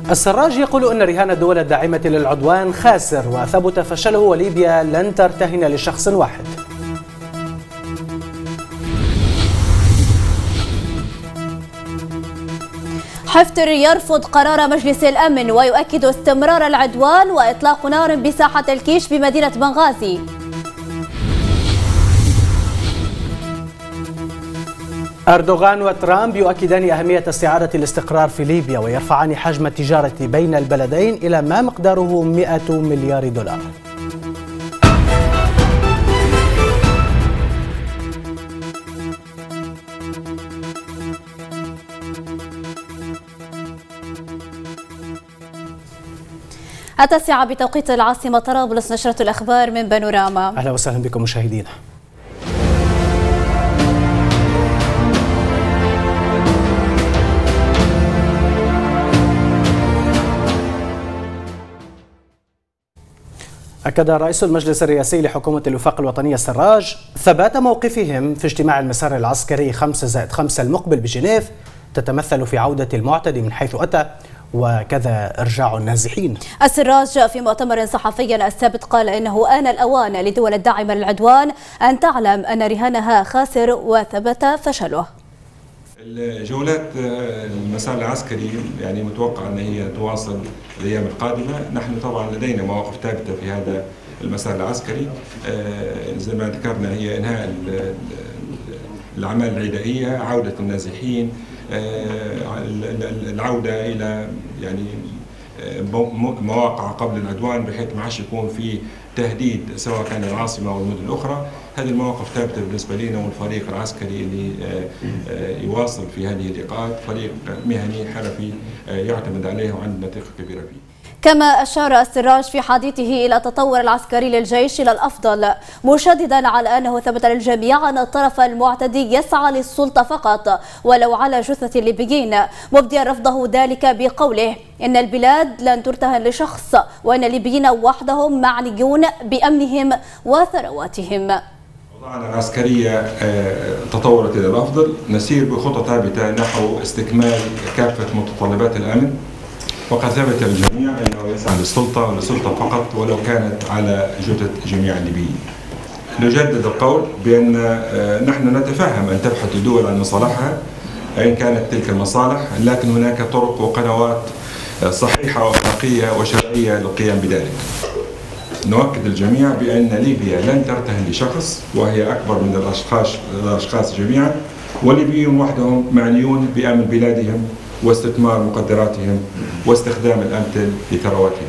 السراج يقول أن رهان الدول الداعمة للعدوان خاسر وثبت فشله، وليبيا لن ترتهن لشخص واحد. حفتر يرفض قرار مجلس الأمن ويؤكد استمرار العدوان وإطلاق نار بساحة الكيش بمدينة بنغازي. أردوغان وترامب يؤكدان أهمية استعادة الاستقرار في ليبيا ويرفعان حجم التجارة بين البلدين إلى ما مقداره 100 مليار دولار. التاسعة بتوقيت العاصمة طرابلس، نشرة الأخبار من بانوراما. أهلا وسهلا بكم مشاهدينا. أكد رئيس المجلس الرئاسي لحكومة الوفاق الوطنية السراج ثبات موقفهم في اجتماع المسار العسكري 5+5 المقبل بجنيف، تتمثل في عودة المعتدي من حيث أتى وكذا إرجاع النازحين. السراج في مؤتمر صحفي السابت قال إنه آن الأوان للدول الداعمة للعدوان أن تعلم أن رهانها خاسر وثبت فشله. الجولات المسار العسكري يعني متوقع أن هي تواصل الأيام القادمة. نحن طبعا لدينا مواقف ثابتة في هذا المسار العسكري، زي ما ذكرنا هي إنهاء الأعمال العدائية، عودة النازحين، العودة إلى يعني مواقع قبل العدوان بحيث ما عادش يكون في تهديد سواء كان العاصمة أو المدن الأخرى. هذه المواقف ثابتة بالنسبة لنا، والفريق العسكري اللي يواصل في هذه اللقاءات فريق مهني حرفي يعتمد عليه وعندنا ثقة كبيرة فيه. كما أشار السراج في حديثه إلى التطور العسكري للجيش إلى الأفضل، مشددا على أنه ثبت للجميع أن الطرف المعتدي يسعى للسلطة فقط ولو على جثة الليبيين، مبديا رفضه ذلك بقوله إن البلاد لن ترتهن لشخص وأن الليبيين وحدهم معنيون بأمنهم وثرواتهم. أوضاعنا العسكرية تطورت إلى الأفضل، نسير بخطة ثابتة نحو استكمال كافة متطلبات الأمن، وقد ثبت للجميع أنه يسعى للسلطة فقط ولو كانت على جثة جميع الليبيين. نجدد القول بأن نحن نتفهم أن تبحث الدول عن مصالحها أين كانت تلك المصالح، لكن هناك طرق وقنوات صحيحة وأخلاقية وشرعية للقيام بذلك. نؤكد الجميع بأن ليبيا لن ترتهن لشخص وهي أكبر من الأشخاص جميعا، والليبيون وحدهم معنيون بأمن بلادهم واستثمار مقدراتهم واستخدام الأمثل لثرواتهم.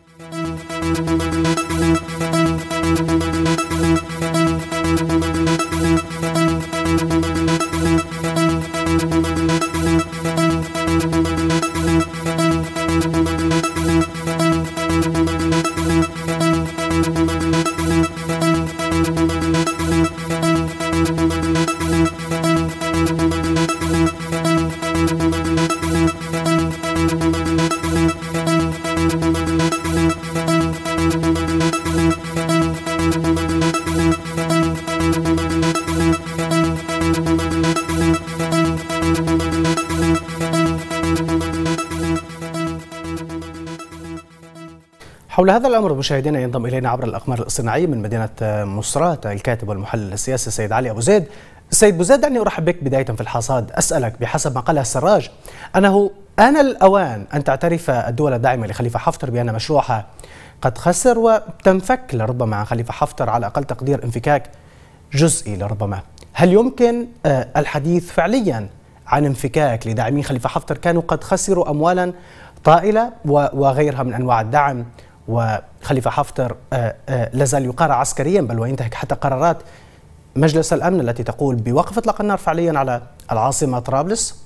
حول هذا الأمر مشاهدينا ينضم إلينا عبر الأقمار الاصطناعية من مدينة مصرات الكاتب والمحلل السياسي السيد علي أبو زيد. السيد أبو زيد، دعني أرحب بك بداية في الحصاد. أسألك بحسب ما قالها السراج أنه آن الأوان أن تعترف الدول الداعمة لخليفة حفتر بأن مشروعها قد خسر وتنفك لربما عن خليفة حفتر، على أقل تقدير انفكاك جزئي لربما. هل يمكن الحديث فعليا عن انفكاك لداعمين خليفة حفتر كانوا قد خسروا أموالا طائلة وغيرها من أنواع الدعم، وخليفة حفتر لازال يقارع عسكريا بل وينتهك حتى قرارات مجلس الأمن التي تقول بوقف إطلاق النار فعليا على العاصمة طرابلس؟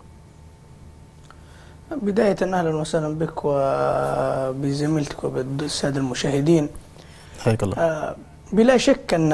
بداية أهلا وسهلا بك وبزميلتك وبالسادة المشاهدين. حياك الله. بلا شك أن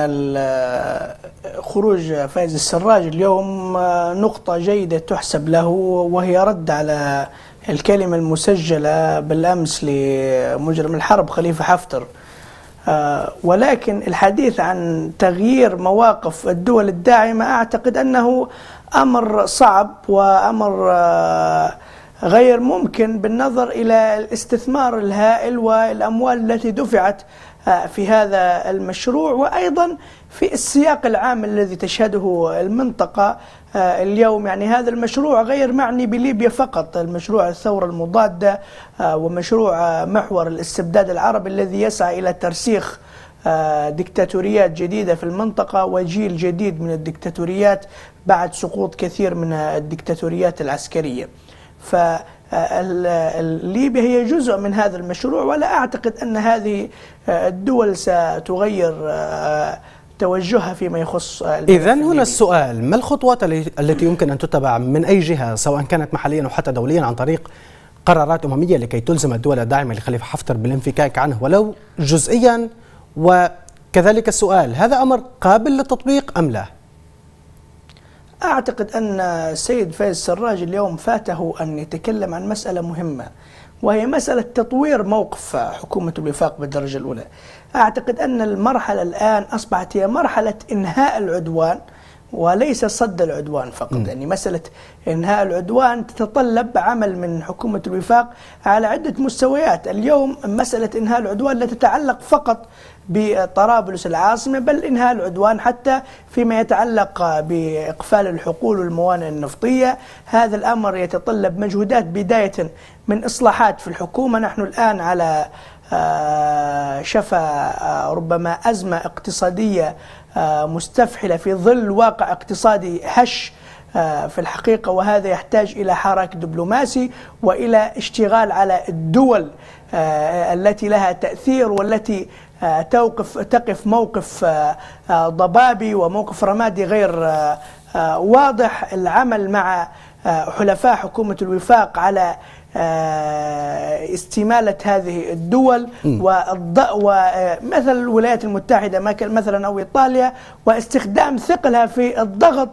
خروج فايز السراج اليوم نقطة جيدة تحسب له، وهي رد على الكلمة المسجلة بالأمس لمجرم الحرب خليفة حفتر. ولكن الحديث عن تغيير مواقف الدول الداعمة أعتقد أنه أمر صعب وأمر غير ممكن بالنظر إلى الاستثمار الهائل والأموال التي دفعت في هذا المشروع، وأيضا في السياق العام الذي تشهده المنطقة اليوم. يعني هذا المشروع غير معني بليبيا فقط، المشروع الثورة المضادة ومشروع محور الاستبداد العربي الذي يسعى إلى ترسيخ ديكتاتوريات جديدة في المنطقة وجيل جديد من الديكتاتوريات بعد سقوط كثير من الديكتاتوريات العسكرية. فليبيا هي جزء من هذا المشروع، ولا أعتقد أن هذه الدول ستغير توجهها فيما يخص. إذن هنا السؤال: ما الخطوات التي يمكن أن تتبع من أي جهة سواء كانت محليا أو حتى دوليا عن طريق قرارات أممية لكي تلزم الدول الداعمة لخليفة حفتر بالانفكاك عنه ولو جزئيا؟ وكذلك السؤال: هذا أمر قابل للتطبيق أم لا؟ أعتقد أن السيد فايز السراج اليوم فاته أن يتكلم عن مسألة مهمة، وهي مسألة تطوير موقف حكومة الوفاق بالدرجة الأولى. أعتقد أن المرحلة الآن أصبحت هي مرحلة إنهاء العدوان وليس صد العدوان فقط. يعني مسألة إنهاء العدوان تتطلب عمل من حكومة الوفاق على عدة مستويات. اليوم مسألة إنهاء العدوان لا تتعلق فقط بطرابلس العاصمة، بل إنهاء العدوان حتى فيما يتعلق بإقفال الحقول والموانئ النفطية. هذا الأمر يتطلب مجهودات بداية من إصلاحات في الحكومة. نحن الآن على شفا ربما أزمة اقتصادية مستفحلة في ظل واقع اقتصادي هش في الحقيقة، وهذا يحتاج إلى حراك دبلوماسي وإلى اشتغال على الدول التي لها تأثير والتي تقف موقف ضبابي وموقف رمادي غير واضح. العمل مع حلفاء حكومة الوفاق على استمالة هذه الدول ومثل الولايات المتحدة مثلا أو إيطاليا، واستخدام ثقلها في الضغط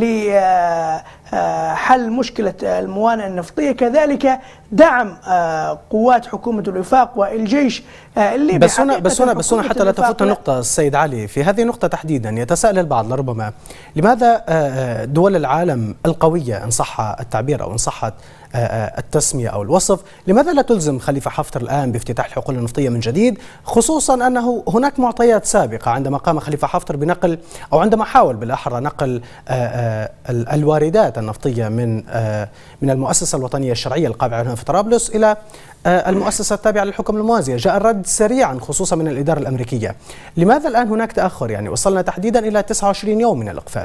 لحل مشكلة الموانئ النفطية، كذلك دعم قوات حكومة الوفاق والجيش الليبي. بس هنا حتى لا تفوت النقطة السيد علي، في هذه النقطة تحديدا يتساءل البعض لربما لماذا دول العالم القوية إن صح التعبير أو إن صحت التسمية أو الوصف، لماذا لا تلزم خليفة حفتر الآن بافتتاح الحقول النفطية من جديد، خصوصا أنه هناك معطيات سابقة عندما قام خليفة حفتر بنقل أو عندما حاول بالأحرى نقل الواردات النفطية من المؤسسة الوطنية الشرعية القابعة هنا في طرابلس إلى المؤسسة التابعة للحكم الموازية. جاء الرد سريعا خصوصا من الإدارة الأمريكية. لماذا الآن هناك تأخر؟ يعني وصلنا تحديدا إلى 29 يوم من الإقفال.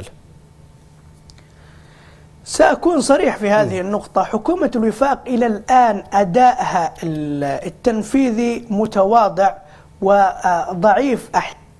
سأكون صريح في هذه النقطة. حكومة الوفاق إلى الآن أدائها التنفيذي متواضع وضعيف،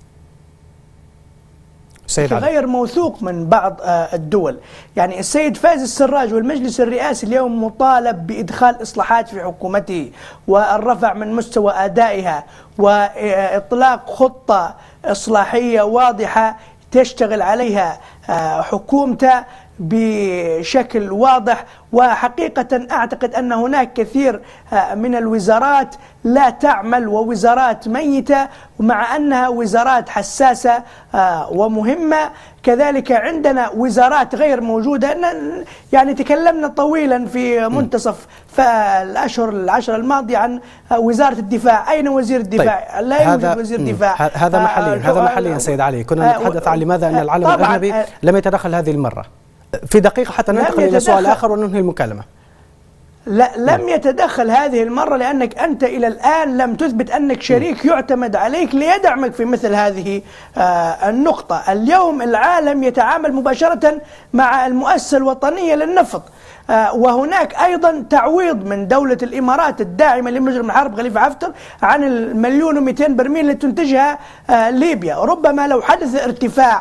غير موثوق من بعض الدول. يعني السيد فايز السراج والمجلس الرئاسي اليوم مطالب بإدخال إصلاحات في حكومته والرفع من مستوى أدائها وإطلاق خطة إصلاحية واضحة تشتغل عليها حكومته بشكل واضح. وحقيقة أعتقد أن هناك كثير من الوزارات لا تعمل ووزارات ميتة، ومع أنها وزارات حساسة ومهمة. كذلك عندنا وزارات غير موجودة. يعني تكلمنا طويلا في منتصف الأشهر العشر الماضية عن وزارة الدفاع. أين وزير الدفاع؟ طيب، لا يوجد وزير دفاع. هذا محليا سيد علي. كنا نتحدث عن لماذا أن العالم الأجنبي لم يتدخل هذه المرة. في دقيقة حتى ننتقل إلى سؤال آخر وننهي المكالمة. لا، لم يتدخل هذه المرة لأنك أنت إلى الآن لم تثبت أنك شريك يعتمد عليك ليدعمك في مثل هذه النقطة. اليوم العالم يتعامل مباشرة مع المؤسسة الوطنية للنفط، وهناك أيضا تعويض من دولة الإمارات الداعمة لمجرم الحرب خليفة حفتر عن 1,200,000 برميل اللي تنتجها ليبيا. ربما لو حدث ارتفاع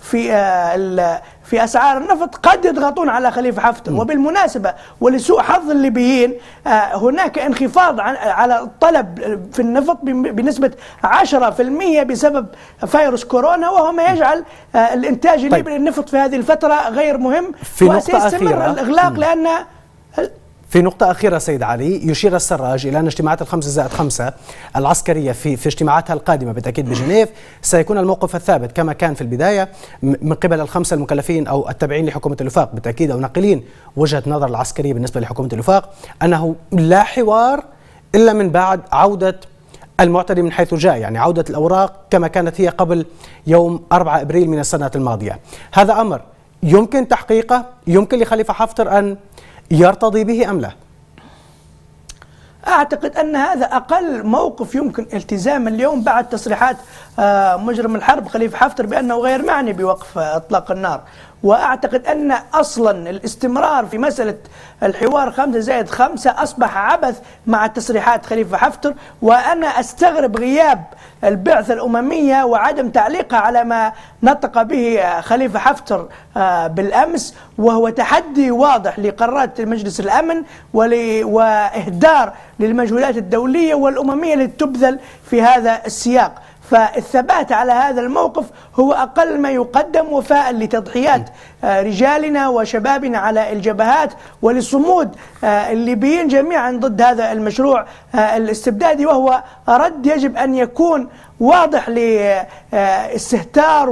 في أسعار النفط قد يضغطون على خليفة حفتر. وبالمناسبة ولسوء حظ الليبيين هناك انخفاض على الطلب في النفط بنسبة 10% بسبب فيروس كورونا، وهو ما يجعل الإنتاج الليبي للنفط في هذه الفترة غير مهم. في نقطة أخيرة الإغلاق لأن في نقطة أخيرة سيد علي، يشير السراج إلى أن اجتماعات ال5+5 العسكرية في اجتماعاتها القادمة بالتأكيد بجنيف سيكون الموقف الثابت كما كان في البداية من قبل الخمسة المكلفين أو التابعين لحكومة الوفاق بالتأكيد، أو ناقلين وجهة نظر العسكرية بالنسبة لحكومة الوفاق أنه لا حوار إلا من بعد عودة المعتدي من حيث جاء، يعني عودة الأوراق كما كانت هي قبل يوم 4 إبريل من السنة الماضية. هذا أمر يمكن تحقيقه، يمكن لخليفة حفتر أن يرتضي به أم لا؟ أعتقد أن هذا أقل موقف يمكن التزامه اليوم بعد تصريحات مجرم الحرب خليفة حفتر بأنه غير معني بوقف إطلاق النار. وأعتقد أن أصلا الاستمرار في مسألة الحوار 5+5 أصبح عبث مع تصريحات خليفة حفتر، وأنا أستغرب غياب البعثة الأممية وعدم تعليقها على ما نطق به خليفة حفتر بالأمس، وهو تحدي واضح لقرارات مجلس الأمن وإهدار للمجهودات الدولية والأممية التي تبذل في هذا السياق. فالثبات على هذا الموقف هو أقل ما يقدم وفاء لتضحيات رجالنا وشبابنا على الجبهات ولصمود الليبيين جميعا ضد هذا المشروع الاستبدادي، وهو رد يجب أن يكون واضح لاستهتار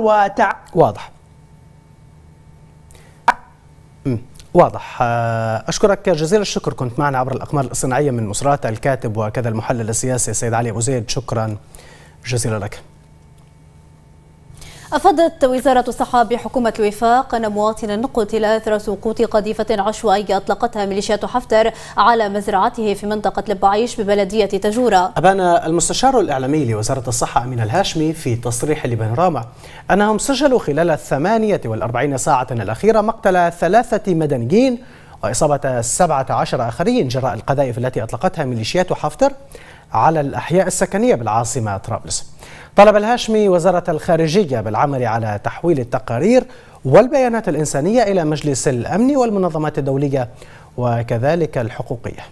واضح. أشكرك جزيل الشكر، كنت معنا عبر الأقمار الاصطناعية من مصراتة الكاتب وكذا المحلل السياسي سيد علي أبو زيد، شكرا جزيلا لك. أفادت وزارة الصحة بحكومة الوفاق أن مواطنا قتل أثر سقوط قذيفة عشوائية أطلقتها ميليشيات حفتر على مزرعته في منطقة لبعيش ببلدية تجورة. أبان المستشار الإعلامي لوزارة الصحة أمين الهاشمي في تصريح لبانوراما أنهم سجلوا خلال 48 ساعة الأخيرة مقتل 3 مدنيين وإصابة 17 آخرين جراء القذائف التي أطلقتها ميليشيات حفتر على الأحياء السكنية بالعاصمة طرابلس. طلب الهاشمي وزارة الخارجية بالعمل على تحويل التقارير والبيانات الإنسانية إلى مجلس الأمن والمنظمات الدولية وكذلك الحقوقية.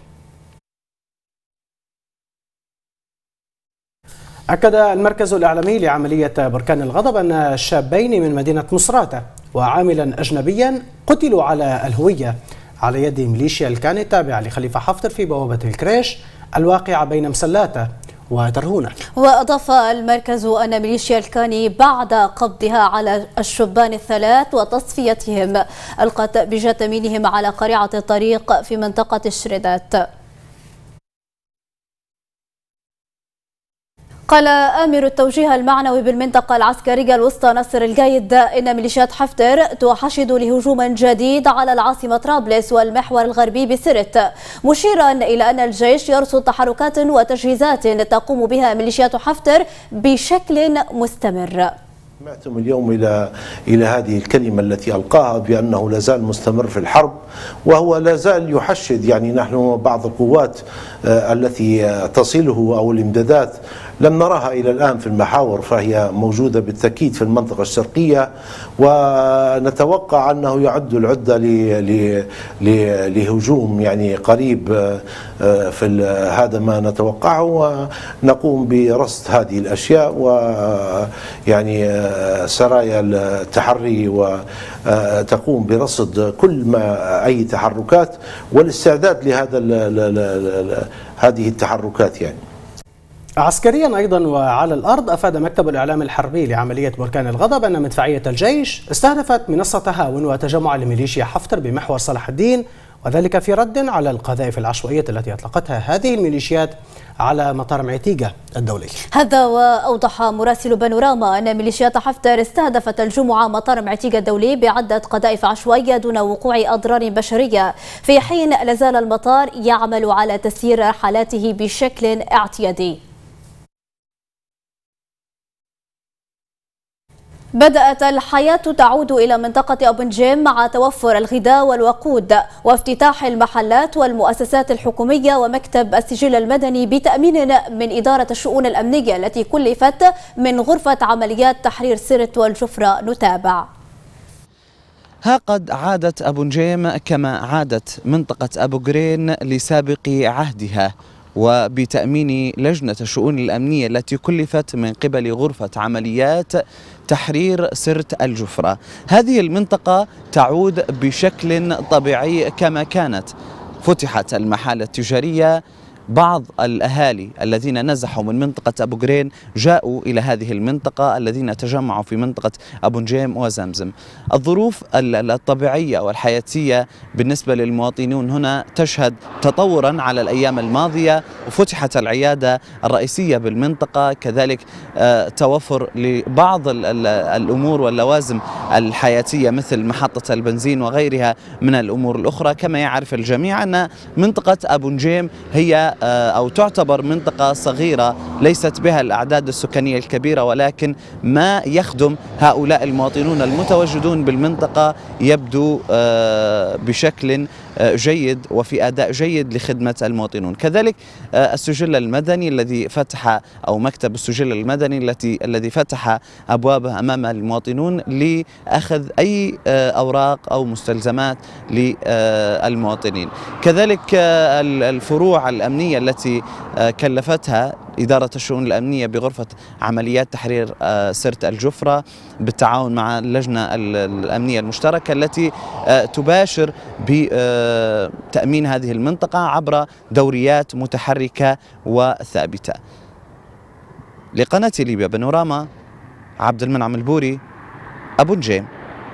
أكد المركز الإعلامي لعملية بركان الغضب أن شابين من مدينة مصراتة وعاملا أجنبيا قتلوا على الهوية على يد ميليشيا الكاني التابعة لخليفة حفتر في بوابة الكريش الواقعة بين مسلاتة وترهونة. وأضاف المركز أن ميليشيا الكاني بعد قبضها على الشبان الثلاث وتصفيتهم ألقت بجثمينهم على قريعة الطريق في منطقة الشريدات. قال آمر التوجيه المعنوي بالمنطقة العسكرية الوسطى نصر القايد إن ميليشيات حفتر تحشد لهجوم جديد على العاصمة طرابلس والمحور الغربي بسرت، مشيرا إلى أن الجيش يرصد تحركات وتجهيزات تقوم بها ميليشيات حفتر بشكل مستمر. سمعتم اليوم إلى هذه الكلمة التي ألقاها بأنه لا زال مستمر في الحرب، وهو لا زال يحشد. يعني نحن بعض القوات التي تصله أو الإمدادات لم نراها إلى الآن في المحاور، فهي موجودة بالتأكيد في المنطقة الشرقية، ونتوقع أنه يعد العدة لهجوم يعني قريب في هذا ما نتوقعه، ونقوم برصد هذه الأشياء ويعني سرايا التحري وتقوم برصد كل ما أي تحركات والاستعداد هذه التحركات. يعني عسكريا أيضا وعلى الأرض، أفاد مكتب الإعلام الحربي لعملية بركان الغضب أن مدفعية الجيش استهدفت منصة تهاون وتجمع لميليشيا حفتر بمحور صلاح الدين، وذلك في رد على القذائف العشوائية التي أطلقتها هذه الميليشيات على مطار معيتيغا الدولي. هذا وأوضح مراسل بانوراما أن ميليشيات حفتر استهدفت الجمعة مطار معيتيغا الدولي بعدة قذائف عشوائية دون وقوع أضرار بشرية، في حين لازال المطار يعمل على تسيير رحلاته بشكل اعتيادي. بدأت الحياة تعود إلى منطقة أبو نجيم مع توفر الغذاء والوقود وافتتاح المحلات والمؤسسات الحكومية ومكتب السجل المدني بتأمين من إدارة الشؤون الأمنية التي كلفت من غرفة عمليات تحرير سرت والجفرة. نتابع. ها قد عادت أبو نجيم كما عادت منطقة أبو قرين لسابق عهدها، وبتأمين لجنة الشؤون الأمنية التي كلفت من قبل غرفة عمليات تحرير سرت الجفرة. هذه المنطقة تعود بشكل طبيعي كما كانت. فتحت المحال التجارية بعض الأهالي الذين نزحوا من منطقة أبو قرين جاءوا إلى هذه المنطقة، الذين تجمعوا في منطقة أبو نجيم وزمزم. الظروف الطبيعية والحياتية بالنسبة للمواطنين هنا تشهد تطورا على الأيام الماضية، وفتحت العيادة الرئيسية بالمنطقة، كذلك توفر لبعض الأمور واللوازم الحياتية مثل محطة البنزين وغيرها من الأمور الأخرى. كما يعرف الجميع أن منطقة أبو نجيم هي أو تعتبر منطقة صغيرة ليست بها الأعداد السكانية الكبيرة، ولكن ما يخدم هؤلاء المواطنون المتواجدون بالمنطقة يبدو بشكل جيد وفي أداء جيد لخدمة المواطنون. كذلك السجل المدني الذي فتح، أو مكتب السجل المدني الذي فتح أبوابه أمام المواطنون لأخذ أي أوراق أو مستلزمات للمواطنين. كذلك الفروع الأمنية التي كلفتها إدارة الشؤون الأمنية بغرفة عمليات تحرير سرت الجفرة بالتعاون مع اللجنة الأمنية المشتركة التي تباشر بتأمين هذه المنطقة عبر دوريات متحركة وثابتة. لقناة ليبيا بانوراما، عبد المنعم البوري، أبو نجيم.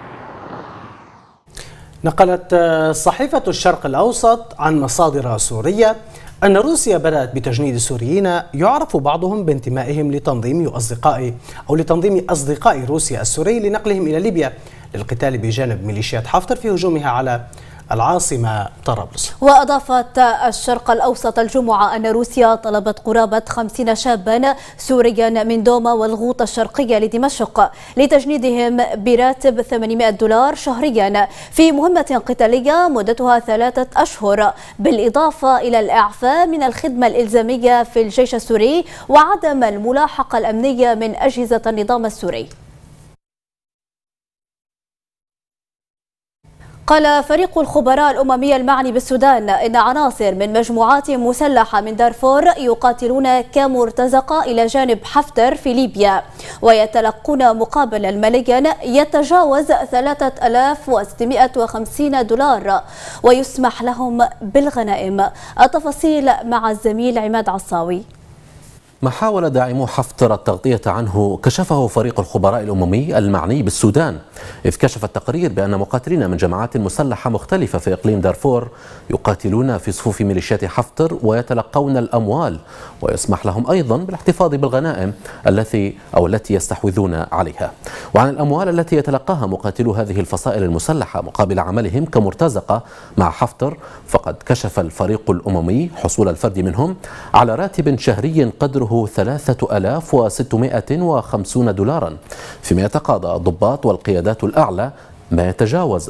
نقلت صحيفة الشرق الأوسط عن مصادر سورية أن روسيا بدأت بتجنيد السوريين يعرف بعضهم بانتمائهم لتنظيم أصدقاء روسيا السوري لنقلهم إلى ليبيا للقتال بجانب ميليشيات حفتر في هجومها على العاصمة طرابلس. وأضافت الشرق الأوسط الجمعة أن روسيا طلبت قرابة 50 شابا سوريا من دوما والغوطة الشرقية لدمشق لتجنيدهم براتب $800 شهريا في مهمة قتالية مدتها 3 أشهر، بالإضافة إلى الإعفاء من الخدمة الإلزامية في الجيش السوري وعدم الملاحقة الأمنية من أجهزة النظام السوري. قال فريق الخبراء الأممي المعني بالسودان إن عناصر من مجموعات مسلحة من دارفور يقاتلون كمرتزقة إلى جانب حفتر في ليبيا، ويتلقون مقابلا ماليا يتجاوز $3650 ويسمح لهم بالغنائم. التفاصيل مع الزميل عماد عصاوي. ما حاول داعمو حفتر التغطية عنه كشفه فريق الخبراء الأممي المعني بالسودان، إذ كشف التقرير بأن مقاتلين من جماعات مسلحة مختلفة في إقليم دارفور يقاتلون في صفوف ميليشيات حفتر ويتلقون الأموال، ويسمح لهم أيضا بالاحتفاظ بالغنائم التي يستحوذون عليها. وعن الأموال التي يتلقاها مقاتلو هذه الفصائل المسلحة مقابل عملهم كمرتزقة مع حفتر، فقد كشف الفريق الأممي حصول الفرد منهم على راتب شهري قدره $3650، فيما يتقاضى الضباط والقيادات الأعلى ما يتجاوز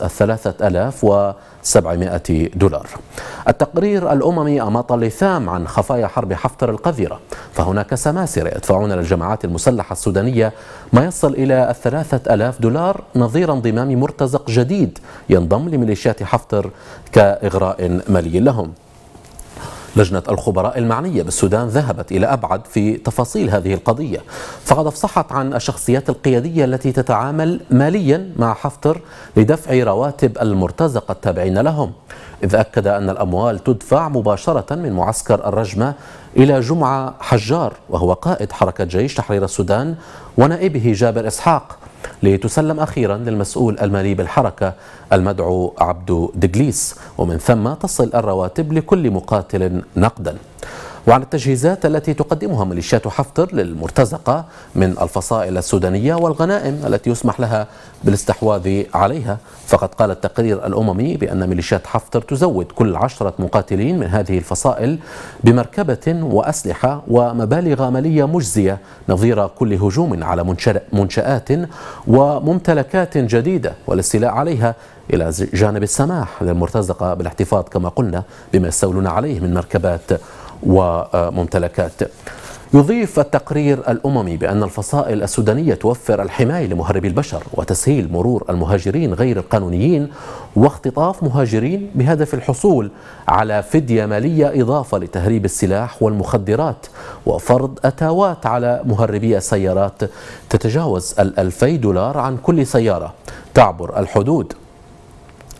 $3700. التقرير الأممي أماط اللثام عن خفايا حرب حفتر القذرة، فهناك سماسرة يدفعون للجماعات المسلحة السودانية ما يصل إلى $3000 نظير انضمام مرتزق جديد ينضم لميليشيات حفتر كإغراء مالي لهم. لجنة الخبراء المعنية بالسودان ذهبت إلى أبعد في تفاصيل هذه القضية، فقد أفصحت عن الشخصيات القيادية التي تتعامل ماليا مع حفتر لدفع رواتب المرتزقة التابعين لهم، إذ أكد أن الأموال تدفع مباشرة من معسكر الرجمة إلى جمعة حجار وهو قائد حركة جيش تحرير السودان ونائبه جابر إسحاق، لتسلم أخيرا للمسؤول المالي بالحركة المدعو عبدو دجليس، ومن ثم تصل الرواتب لكل مقاتل نقدا. وعن التجهيزات التي تقدمها ميليشيات حفتر للمرتزقة من الفصائل السودانية والغنائم التي يسمح لها بالاستحواذ عليها، فقد قال التقرير الأممي بأن ميليشيات حفتر تزود كل 10 مقاتلين من هذه الفصائل بمركبة وأسلحة ومبالغ مالية مجزية نظير كل هجوم على منشآت وممتلكات جديدة والاستيلاء عليها، إلى جانب السماح للمرتزقة بالاحتفاظ كما قلنا بما يستولون عليه من مركبات وممتلكات. يضيف التقرير الأممي بأن الفصائل السودانية توفر الحماية لمهربي البشر وتسهيل مرور المهاجرين غير القانونيين واختطاف مهاجرين بهدف الحصول على فدية مالية إضافة لتهريب السلاح والمخدرات، وفرض أتاوات على مهربي السيارات تتجاوز $2000 عن كل سيارة تعبر الحدود.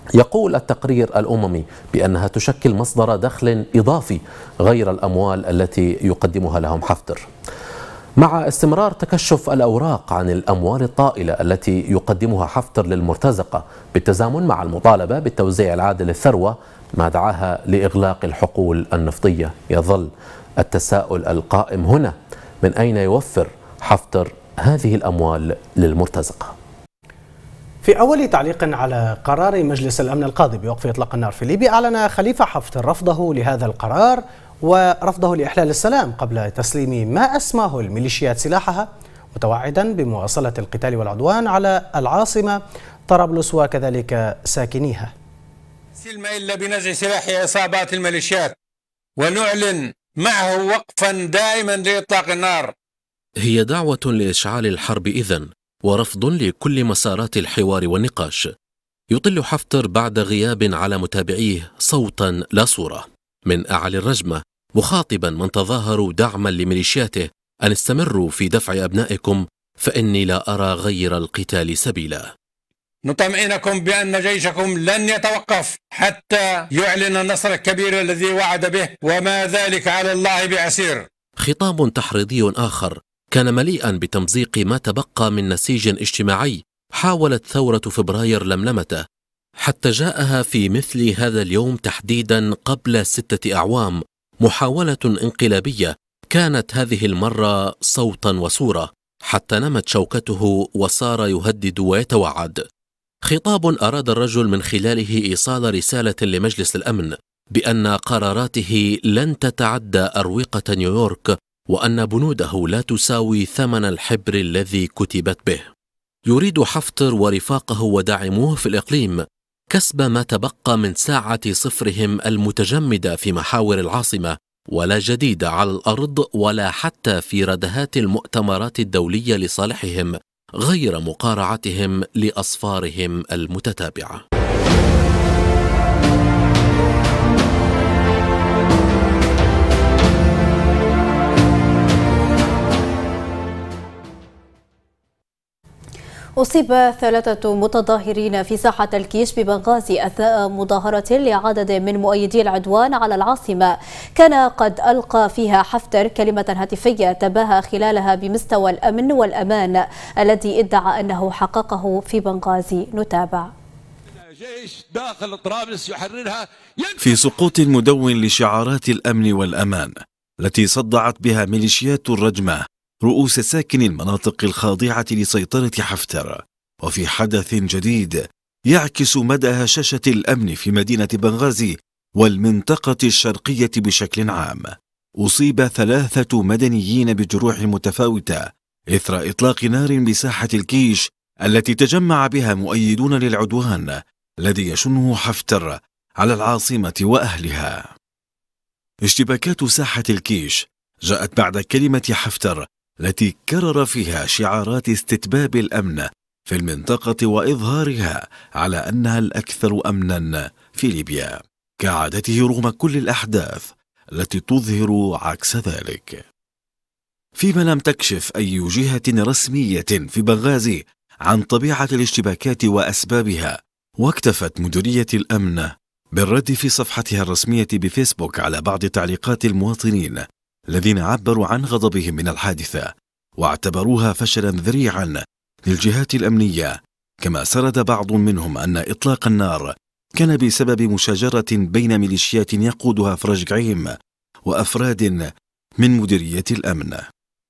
يقول التقرير الأممي بأنها تشكل مصدر دخل إضافي غير الأموال التي يقدمها لهم حفتر. مع استمرار تكشف الأوراق عن الأموال الطائلة التي يقدمها حفتر للمرتزقة بالتزامن مع المطالبة بالتوزيع العادل للثروة ما دعاها لإغلاق الحقول النفطية، يظل التساؤل القائم هنا: من أين يوفر حفتر هذه الأموال للمرتزقة؟ في أول تعليق على قرار مجلس الأمن القاضي بوقف إطلاق النار في ليبيا، أعلن خليفة حفتر رفضه لهذا القرار ورفضه لإحلال السلام قبل تسليم ما أسماه الميليشيات سلاحها، متوعدا بمواصلة القتال والعدوان على العاصمة طرابلس وكذلك ساكنيها. سلم إلا بنزع سلاح عصابات الميليشيات، ونعلن معه وقفا دائما لإطلاق النار. هي دعوة لإشعال الحرب إذن، ورفض لكل مسارات الحوار والنقاش. يطل حفتر بعد غياب على متابعيه صوتا لا صورة من أعلى الرجمة، مخاطبا من تظاهروا دعما لميليشياته أن استمروا في دفع أبنائكم فإني لا أرى غير القتال سبيلا. نطمئنكم بأن جيشكم لن يتوقف حتى يعلن النصر الكبير الذي وعد به، وما ذلك على الله بعسير. خطاب تحريضي آخر كان مليئا بتمزيق ما تبقى من نسيج اجتماعي حاولت ثورة فبراير لملمته، حتى جاءها في مثل هذا اليوم تحديدا قبل 6 أعوام محاولة انقلابية كانت هذه المرة صوتا وصورة، حتى نمت شوكته وصار يهدد ويتوعد. خطاب أراد الرجل من خلاله إيصال رسالة لمجلس الأمن بأن قراراته لن تتعدى أروقة نيويورك، وأن بنوده لا تساوي ثمن الحبر الذي كتبت به. يريد حفتر ورفاقه وداعموه في الإقليم كسب ما تبقى من ساعة صفرهم المتجمدة في محاور العاصمة، ولا جديد على الأرض ولا حتى في ردهات المؤتمرات الدولية لصالحهم غير مقارعتهم لأصفارهم المتتابعة. أصيب 3 متظاهرين في ساحة الكيش ببنغازي أثناء مظاهرة لعدد من مؤيدي العدوان على العاصمة، كان قد ألقى فيها حفتر كلمة هاتفية تباهى خلالها بمستوى الأمن والأمان الذي ادعى أنه حققه في بنغازي. نتابع. جيش داخل طرابلس يحررها في سقوط مدون لشعارات الأمن والأمان التي صدعت بها ميليشيات الرجمة رؤوس ساكن المناطق الخاضعة لسيطرة حفتر، وفي حدث جديد يعكس مدى هشاشة الأمن في مدينة بنغازي والمنطقة الشرقية بشكل عام. أصيب 3 مدنيين بجروح متفاوتة إثر إطلاق نار بساحة الكيش التي تجمع بها مؤيدون للعدوان الذي يشنه حفتر على العاصمة وأهلها. اشتباكات ساحة الكيش جاءت بعد كلمة حفتر التي كرر فيها شعارات استتباب الأمن في المنطقة وإظهارها على أنها الأكثر أمنا في ليبيا، كعادته رغم كل الأحداث التي تظهر عكس ذلك. فيما لم تكشف أي جهة رسمية في بنغازي عن طبيعة الاشتباكات وأسبابها، واكتفت مديرية الأمن بالرد في صفحتها الرسمية بفيسبوك على بعض تعليقات المواطنين الذين عبروا عن غضبهم من الحادثة واعتبروها فشلا ذريعا للجهات الأمنية، كما سرد بعض منهم أن إطلاق النار كان بسبب مشاجرة بين ميليشيات يقودها فرج قعيم وأفراد من مديرية الأمن.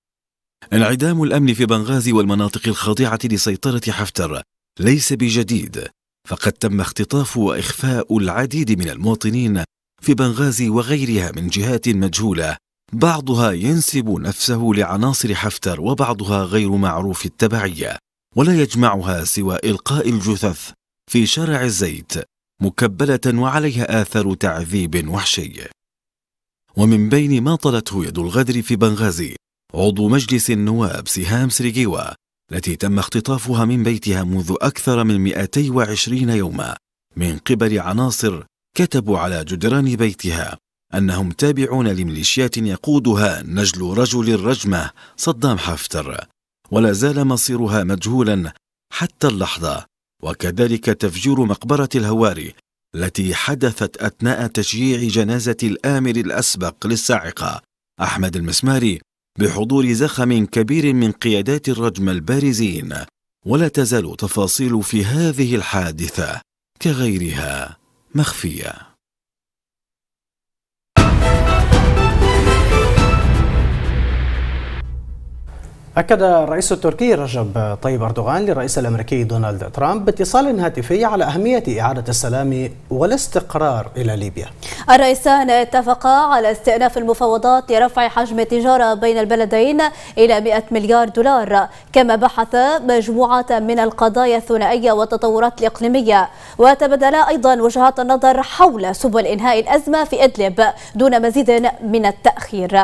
انعدام الأمن في بنغازي والمناطق الخاضعة لسيطرة حفتر ليس بجديد، فقد تم اختطاف وإخفاء العديد من المواطنين في بنغازي وغيرها من جهات مجهولة، بعضها ينسب نفسه لعناصر حفتر وبعضها غير معروف التبعية، ولا يجمعها سوى إلقاء الجثث في شارع الزيت مكبلة وعليها آثار تعذيب وحشي. ومن بين ما طلته يد الغدر في بنغازي عضو مجلس النواب سهام سريجيوا التي تم اختطافها من بيتها منذ أكثر من 220 يوما من قبل عناصر كتبوا على جدران بيتها أنهم تابعون لميليشيات يقودها نجل رجل الرجمة صدام حفتر، ولا زال مصيرها مجهولا حتى اللحظة وكذلك تفجير مقبرة الهواري التي حدثت أثناء تشييع جنازة الآمر الأسبق للصاعقة أحمد المسماري بحضور زخم كبير من قيادات الرجم البارزين. ولا تزال تفاصيل في هذه الحادثة كغيرها مخفية. أكد الرئيس التركي رجب طيب أردوغان للرئيس الأمريكي دونالد ترامب باتصال هاتفي على أهمية إعادة السلام والاستقرار إلى ليبيا. الرئيسان اتفقا على استئناف المفاوضات لرفع حجم التجارة بين البلدين إلى 100 مليار دولار، كما بحثا مجموعة من القضايا الثنائية والتطورات الإقليمية، وتبادلا أيضا وجهات النظر حول سبل إنهاء الأزمة في إدلب دون مزيد من التأخير.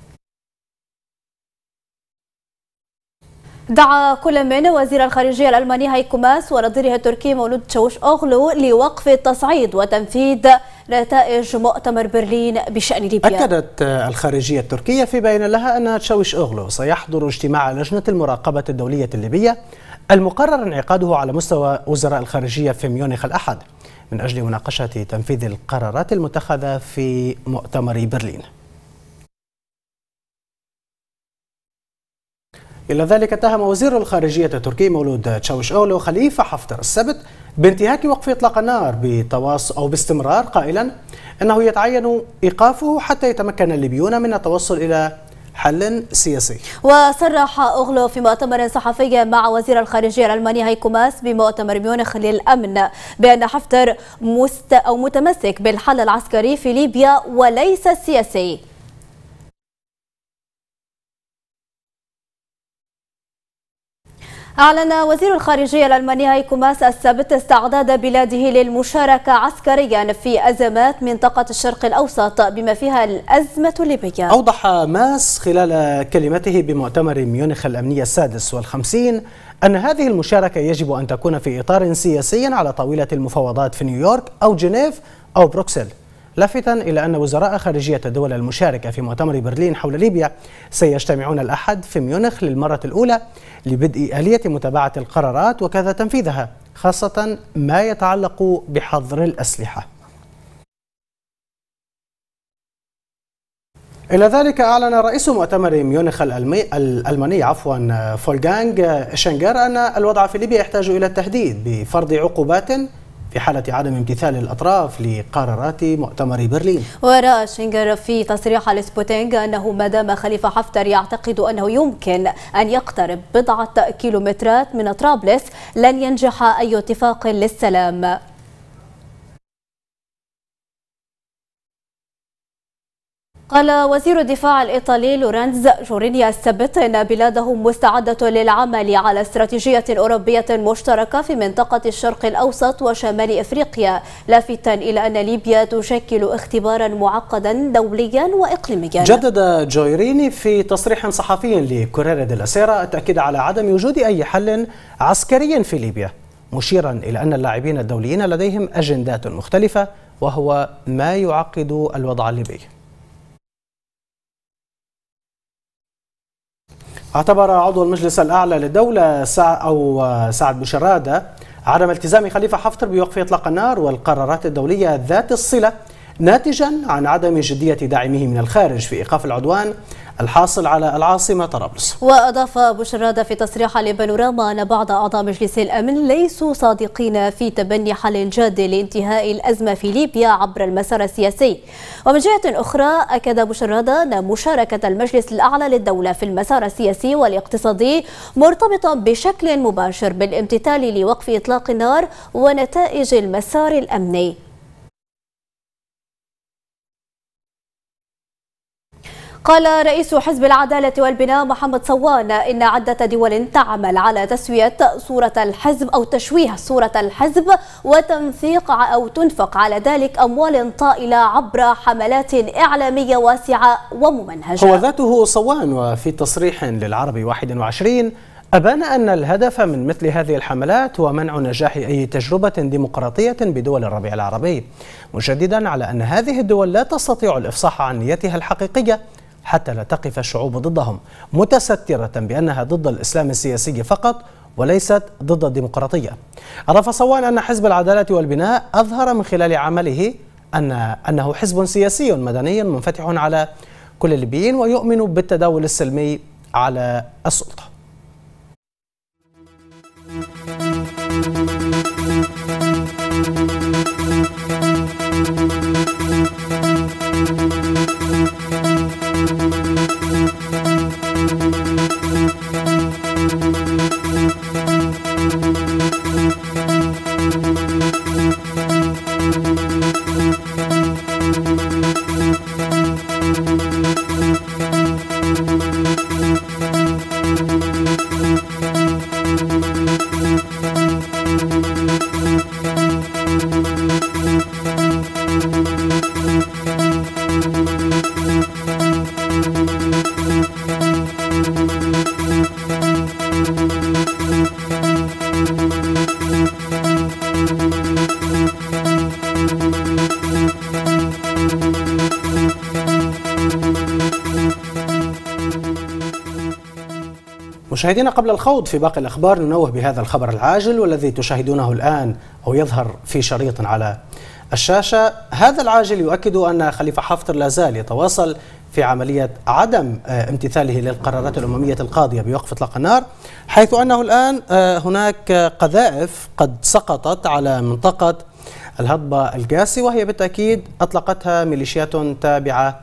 دعا كل من وزير الخارجية الألماني هايكو ماس ونظيره التركي مولود تشاوش أوغلو لوقف التصعيد وتنفيذ نتائج مؤتمر برلين بشأن ليبيا. أكدت الخارجية التركية في بيان لها أن تشاوش أوغلو سيحضر اجتماع لجنة المراقبة الدولية الليبية المقرر انعقاده على مستوى وزراء الخارجية في ميونخ الأحد من أجل مناقشة تنفيذ القرارات المتخذة في مؤتمر برلين. إلى ذلك اتهم وزير الخارجية التركي مولود تشاوش أوغلو خليفة حفتر السبت بانتهاك وقف إطلاق النار باستمرار، قائلا أنه يتعين إيقافه حتى يتمكن الليبيون من التوصل إلى حل سياسي. وصرح أوغلو في مؤتمر صحفي مع وزير الخارجية الألماني هايكو ماس بمؤتمر ميونخ للأمن بأن حفتر متمسك بالحل العسكري في ليبيا وليس السياسي. أعلن وزير الخارجية الألماني هايكو ماس السبت استعداد بلاده للمشاركة عسكريا في أزمات منطقة الشرق الأوسط بما فيها الأزمة الليبية. أوضح ماس خلال كلمته بمؤتمر ميونخ الأمني السادس والخمسين أن هذه المشاركة يجب أن تكون في إطار سياسي على طاولة المفاوضات في نيويورك أو جنيف أو بروكسل، لافتا إلى أن وزراء خارجية الدول المشاركة في مؤتمر برلين حول ليبيا سيجتمعون الأحد في ميونخ للمرة الأولى لبدء آلية متابعة القرارات وكذا تنفيذها، خاصة ما يتعلق بحظر الأسلحة. إلى ذلك أعلن رئيس مؤتمر ميونخ الألماني فولغانغ شينغر أن الوضع في ليبيا يحتاج إلى التهديد بفرض عقوبات في حالة عدم امتثال الأطراف لقرارات مؤتمر برلين. ورأى شينغر في تصريح لسبوتينغ أنه ما دام خليفة حفتر يعتقد أنه يمكن أن يقترب بضعة كيلومترات من طرابلس لن ينجح أي اتفاق للسلام. قال وزير الدفاع الإيطالي لورنز جورينيا السبت أن بلاده مستعدة للعمل على استراتيجية أوروبية مشتركة في منطقة الشرق الأوسط وشمال إفريقيا، لافتا إلى أن ليبيا تشكل اختبارا معقدا دوليا وإقليميا. جدد جويريني في تصريح صحفي لكورير ديلا سيرا التأكيد على عدم وجود أي حل عسكري في ليبيا، مشيرا إلى أن اللاعبين الدوليين لديهم أجندات مختلفة وهو ما يعقد الوضع الليبي. اعتبر عضو المجلس الأعلى للدولة سعد بوشرادة عدم التزام خليفة حفتر بوقف إطلاق النار والقرارات الدولية ذات الصلة ناتجا عن عدم جدية داعمه من الخارج في إيقاف العدوان الحاصل على العاصمة طرابلس. وأضاف بوشرادة في تصريح لبانوراما أن بعض أعضاء مجلس الأمن ليسوا صادقين في تبني حل جاد لانتهاء الأزمة في ليبيا عبر المسار السياسي. ومن جهة أخرى أكد بوشرادة أن مشاركة المجلس الأعلى للدولة في المسار السياسي والاقتصادي مرتبطة بشكل مباشر بالامتثال لوقف إطلاق النار ونتائج المسار الأمني. قال رئيس حزب العدالة والبناء محمد صوان إن عدة دول تعمل على تسوية صورة الحزب أو تشويه صورة الحزب تنفق على ذلك أموال طائلة عبر حملات إعلامية واسعة وممنهجة. هو ذاته صوان وفي تصريح للعربي 21 أبان أن الهدف من مثل هذه الحملات هو منع نجاح أي تجربة ديمقراطية بدول الربيع العربي، مشددا على أن هذه الدول لا تستطيع الإفصاح عن نيتها الحقيقية حتى لا تقف الشعوب ضدهم، متسترة بأنها ضد الإسلام السياسي فقط وليست ضد الديمقراطية. أضاف صوان أن حزب العدالة والبناء أظهر من خلال عمله أنه حزب سياسي مدني منفتح على كل الليبيين ويؤمن بالتداول السلمي على السلطة. مشاهدينا، قبل الخوض في باقي الأخبار ننوه بهذا الخبر العاجل والذي تشاهدونه الآن أو يظهر في شريط على الشاشة. هذا العاجل يؤكد أن خليفة حفتر لا زال يتواصل في عملية عدم امتثاله للقرارات الأممية القاضية بوقف إطلاق النار، حيث أنه الآن هناك قذائف قد سقطت على منطقة الهضبة القاسي، وهي بالتأكيد أطلقتها ميليشيات تابعة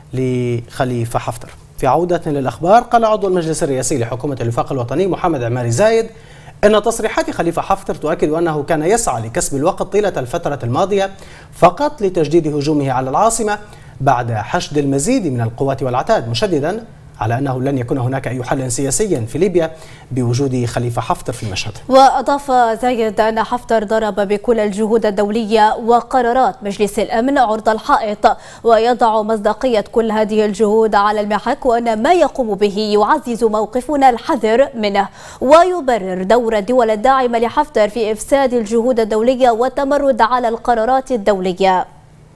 لخليفة حفتر. في عودة للأخبار، قال عضو المجلس الرئاسي لحكومة الوفاق الوطني محمد عماري زايد أن تصريحات خليفة حفتر تؤكد أنه كان يسعى لكسب الوقت طيلة الفترة الماضية فقط لتجديد هجومه على العاصمة بعد حشد المزيد من القوات والعتاد، مشددا على أنه لن يكون هناك أي حل سياسي في ليبيا بوجود خليفة حفتر في المشهد. وأضاف زايد أن حفتر ضرب بكل الجهود الدولية وقرارات مجلس الأمن عرض الحائط، ويضع مصداقية كل هذه الجهود على المحك، وأن ما يقوم به يعزز موقفنا الحذر منه ويبرر دور الدول الداعمة لحفتر في إفساد الجهود الدولية والتمرد على القرارات الدولية.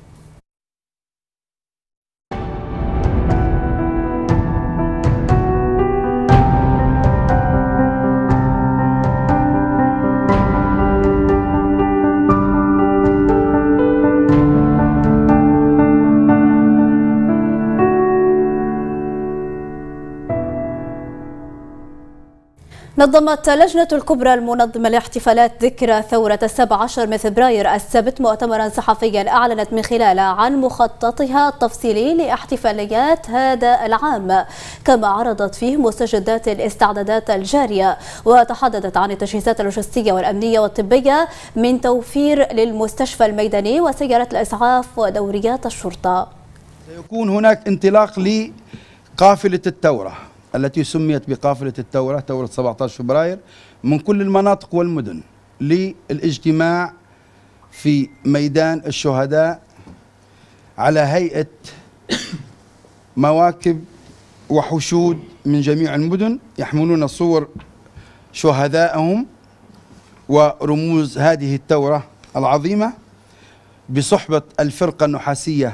نظمت اللجنة الكبرى المنظمة لاحتفالات ذكرى ثورة 17 من فبراير السبت مؤتمرا صحفيا أعلنت من خلاله عن مخططها التفصيلي لاحتفاليات هذا العام، كما عرضت فيه مستجدات الاستعدادات الجارية، وتحدثت عن التجهيزات اللوجستية والأمنية والطبية من توفير للمستشفى الميداني وسيارة الإسعاف ودوريات الشرطة. سيكون هناك انطلاق لقافلة الثورة التي سميت بقافلة الثورة، ثورة 17 فبراير، من كل المناطق والمدن للاجتماع في ميدان الشهداء على هيئة مواكب وحشود من جميع المدن يحملون صور شهدائهم ورموز هذه الثورة العظيمة، بصحبة الفرقة النحاسية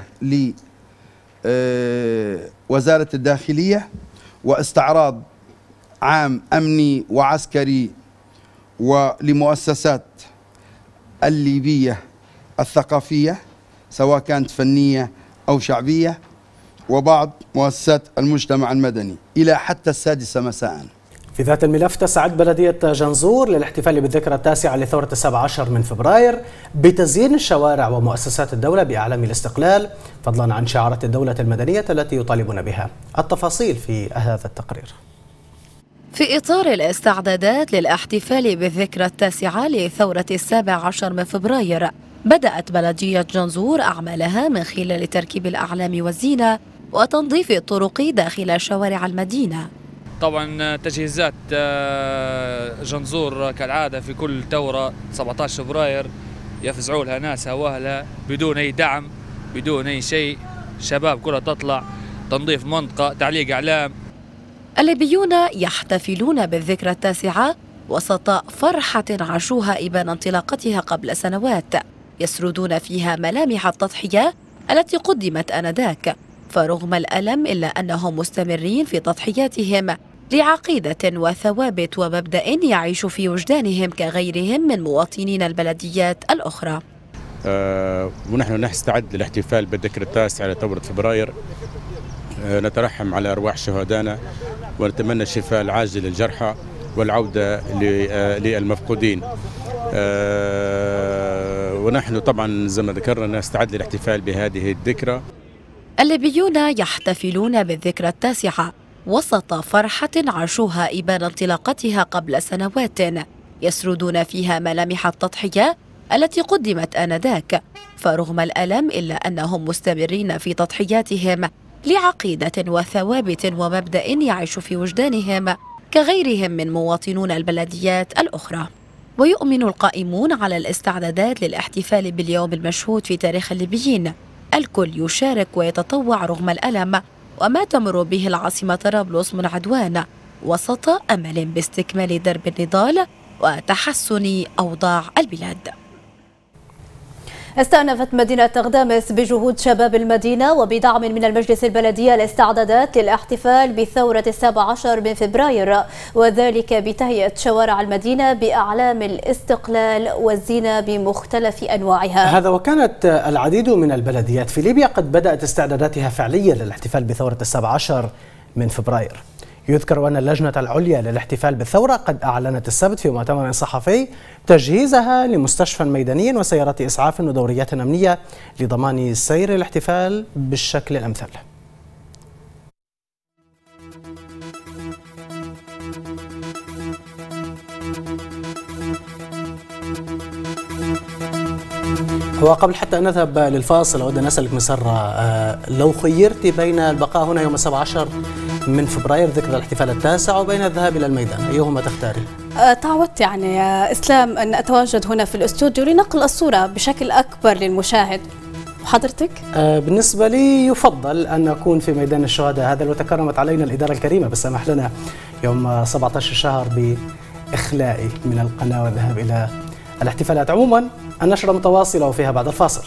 لوزارة الداخلية، واستعراض عام أمني وعسكري ولمؤسسات الليبية الثقافية سواء كانت فنية أو شعبية، وبعض مؤسسات المجتمع المدني إلى حتى 6 مساء. في ذات الملف، تسعد بلدية جنزور للاحتفال بالذكرى التاسعة لثورة 17 من فبراير بتزيين الشوارع ومؤسسات الدولة بأعلام الاستقلال، فضلا عن شعارات الدولة المدنية التي يطالبون بها. التفاصيل في هذا التقرير. في إطار الاستعدادات للاحتفال بالذكرى التاسعة لثورة 17 من فبراير، بدأت بلدية جنزور أعمالها من خلال تركيب الأعلام والزينة وتنظيف الطرق داخل شوارع المدينة. طبعا تجهيزات جنزور كالعادة في كل ثورة 17 فبراير يفزعوا لها ناسها واهلها بدون أي دعم، بدون أي شيء، شباب كلها تطلع، تنظيف منطقة، تعليق أعلام. الليبيون يحتفلون بالذكرى التاسعة وسط فرحة عاشوها إبان انطلاقتها قبل سنوات، يسردون فيها ملامح التضحية التي قدمت آنذاك، فرغم الألم إلا أنهم مستمرين في تضحياتهم لعقيدة وثوابت ومبدأ يعيش في وجدانهم كغيرهم من مواطنين البلديات الأخرى. ونحن نستعد للاحتفال بالذكرى التاسعة لثورة فبراير. نترحم على أرواح شهدائنا ونتمنى الشفاء العاجل للجرحى والعودة للمفقودين. ونحن طبعا زي ما ذكرنا نستعد للاحتفال بهذه الذكرى. الليبيون يحتفلون بالذكرى التاسعة وسط فرحة عاشوها إبان انطلاقتها قبل سنوات، يسردون فيها ملامح التضحية التي قدمت آنذاك، فرغم الألم إلا أنهم مستمرين في تضحياتهم لعقيدة وثوابت ومبدأ يعيش في وجدانهم كغيرهم من مواطنون البلديات الأخرى. ويؤمن القائمون على الاستعدادات للاحتفال باليوم المشهود في تاريخ الليبيين، الكل يشارك ويتطوع رغم الألم وما تمر به العاصمة طرابلس من عدوان، وسط أمل باستكمال درب النضال وتحسن أوضاع البلاد. استأنفت مدينة غدامس بجهود شباب المدينة وبدعم من المجلس البلدي الاستعدادات للاحتفال بثورة 17 من فبراير، وذلك بتهيئة شوارع المدينة بأعلام الاستقلال والزينة بمختلف أنواعها. هذا وكانت العديد من البلديات في ليبيا قد بدأت استعداداتها فعليا للاحتفال بثورة 17 من فبراير. يذكر أن اللجنة العليا للاحتفال بالثورة قد أعلنت السبت في مؤتمر صحفي تجهيزها لمستشفى ميداني وسيارات إسعاف ودوريات أمنية لضمان سير الاحتفال بالشكل الأمثل. وقبل حتى أن نذهب للفاصل أود أن أسألك مسرة، لو خيرت بين البقاء هنا يوم 17 من فبراير ذكرى الاحتفال التاسع وبين الذهاب إلى الميدان، أيهما تختاري؟ تعودت يعني يا إسلام أن أتواجد هنا في الاستوديو لنقل الصورة بشكل أكبر للمشاهد. وحضرتك؟ بالنسبة لي يفضل أن أكون في ميدان الشهداء، هذا لو تكرمت علينا الإدارة الكريمة بالسماح لنا يوم 17 الشهر بإخلائي من القناة والذهاب إلى الاحتفالات. عموما النشرة متواصلة وفيها بعد الفاصل.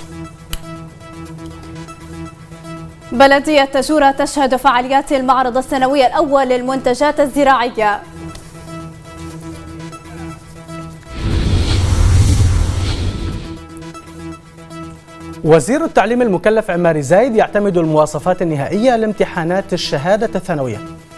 بلدية تجورة تشهد فعاليات المعرض السنوي الأول للمنتجات الزراعية. وزير التعليم المكلف عماري زايد يعتمد المواصفات النهائية لامتحانات الشهادة الثانوية.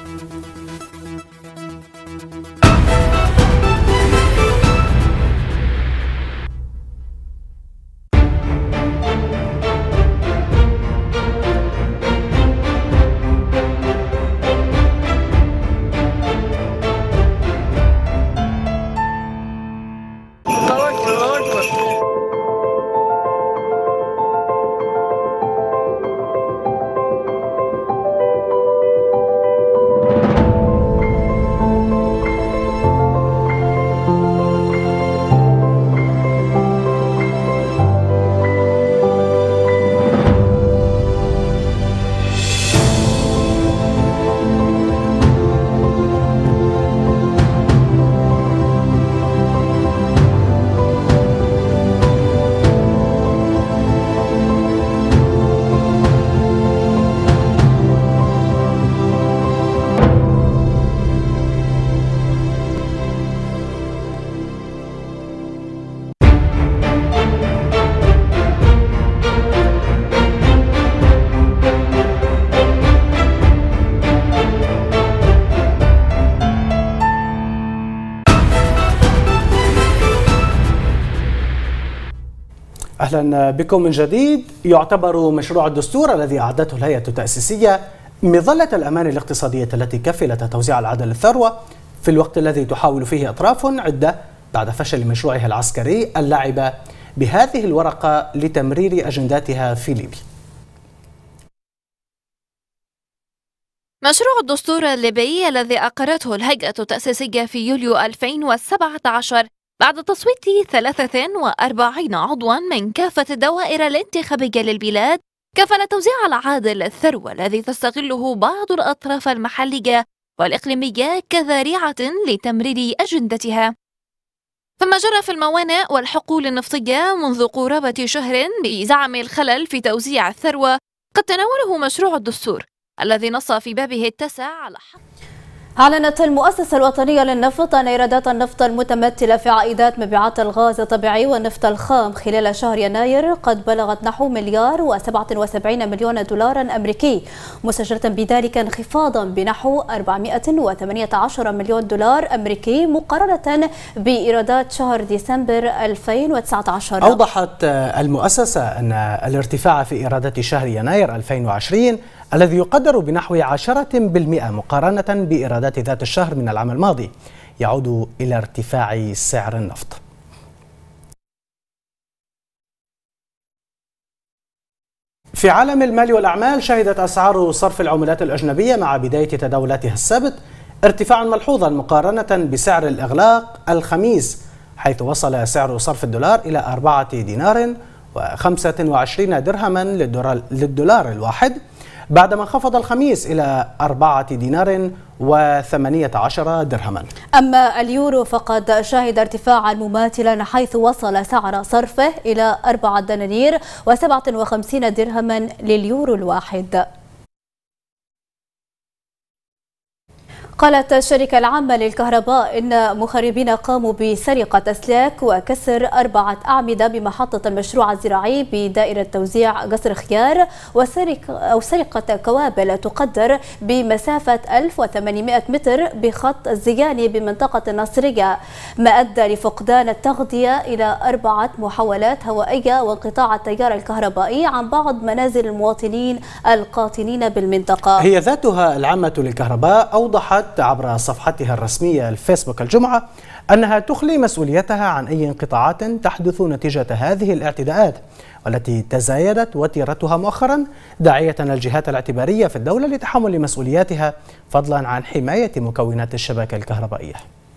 أهلا بكم من جديد. يعتبر مشروع الدستور الذي أعدته الهيئة التأسيسية مظلة الأمان الاقتصادية التي كفلت توزيع العدل الثروة في الوقت الذي تحاول فيه أطراف عدة بعد فشل مشروعها العسكري اللعب بهذه الورقة لتمرير أجنداتها في ليبيا. مشروع الدستور الليبي الذي أقرته الهيئة التأسيسية في يوليو 2017 بعد تصويت 43 عضوا من كافة الدوائر الانتخابية للبلاد كفل توزيع العادل الثروة الذي تستغله بعض الأطراف المحلية والإقليمية كذريعة لتمرير أجندتها. فما جرى في الموانئ والحقول النفطية منذ قرابة شهر بزعم الخلل في توزيع الثروة قد تناوله مشروع الدستور الذي نص في بابه التاسع على حق. أعلنت المؤسسة الوطنية للنفط أن إيرادات النفط المتمثلة في عائدات مبيعات الغاز الطبيعي والنفط الخام خلال شهر يناير قد بلغت نحو $1,77 مليون أمريكي، مسجلة بذلك انخفاضا بنحو $418 مليون أمريكي مقارنة بإيرادات شهر ديسمبر 2019. أوضحت المؤسسة أن الارتفاع في إيرادات شهر يناير 2020 الذي يقدر بنحو 10% مقارنة بإيرادات ذات الشهر من العام الماضي يعود إلى ارتفاع سعر النفط. في عالم المال والأعمال، شهدت أسعار صرف العملات الأجنبية مع بداية تداولاتها السبت ارتفاعا ملحوظا مقارنة بسعر الإغلاق الخميس، حيث وصل سعر صرف الدولار إلى 4 دينار و25 درهما للدولار الواحد، بعدما انخفض الخميس إلى 4 دينار و18 درهما. أما اليورو فقد شهد ارتفاعا مماثلا، حيث وصل سعر صرفه إلى 4 دنانير و57 درهما لليورو الواحد. قالت الشركة العامة للكهرباء إن مخربين قاموا بسرقة أسلاك وكسر 4 أعمدة بمحطة المشروع الزراعي بدائرة توزيع قصر خيار، وسرقة كوابل تقدر بمسافة 1800 متر بخط الزياني بمنطقة الناصرية، ما أدى لفقدان التغذية إلى 4 محاولات هوائية وانقطاع التيار الكهربائي عن بعض منازل المواطنين القاطنين بالمنطقة. هي ذاتها العامة للكهرباء أوضحت عبر صفحتها الرسمية الفيسبوك الجمعة أنها تخلي مسؤوليتها عن أي انقطاعات تحدث نتيجة هذه الاعتداءات، والتي تزايدت وتيرتها مؤخرا، داعية الجهات الاعتبارية في الدولة لتحمل مسؤولياتها فضلا عن حماية مكونات الشبكة الكهربائية.